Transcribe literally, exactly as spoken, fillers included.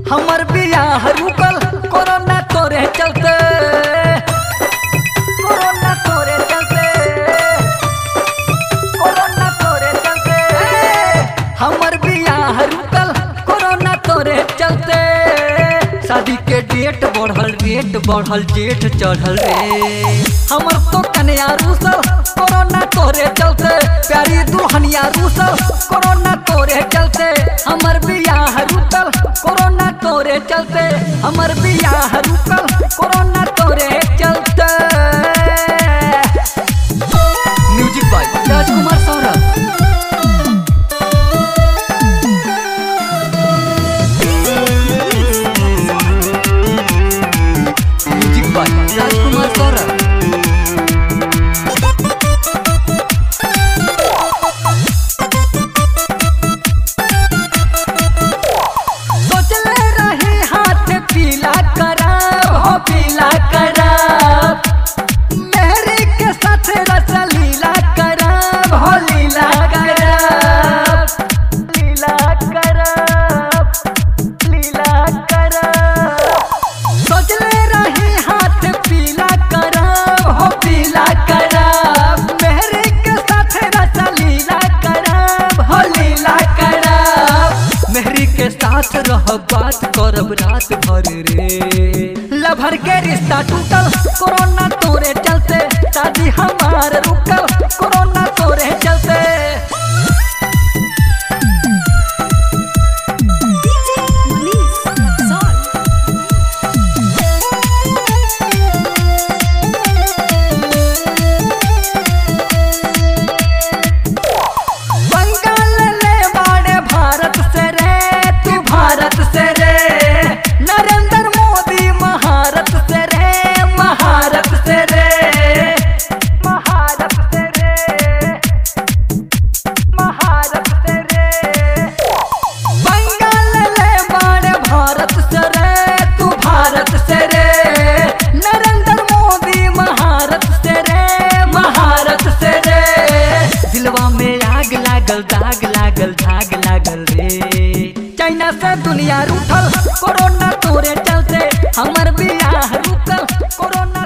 हमर बियाह रुकल कोरोना तोरे चलते, कोरोना तोरे चलते, कोरोना तोरे चलते। हमर बियाह रुकल कोरोना तोरे चलते। शादी के डेट बढ़ल, रेट बढ़ल, जेठ चढ़ल रे। हमर तो कन्या रूसल कोरोना तोरे चलते। प्यारी दुल्हनिया रूसल कोरोना तोरे चलते। हमर बियाह रुकल कोरोना तोरे चलते। हमर बियाह रुकल कोरोना तोरे चलते। Music by Rajkumar Saurabh. Music by Rajkumar Saurabh. साथ रह बात करब रात भर रे। लभर के रिश्ता टूटल कोरोना तोरे चलते। शादी हमार रुकल कोरोना तोरे चलते। दाग लागल, धाग लागल रे। चाइना से दुनिया रूठल कोरोना तोरे चलते। हमर बियाह रुकल कोरोना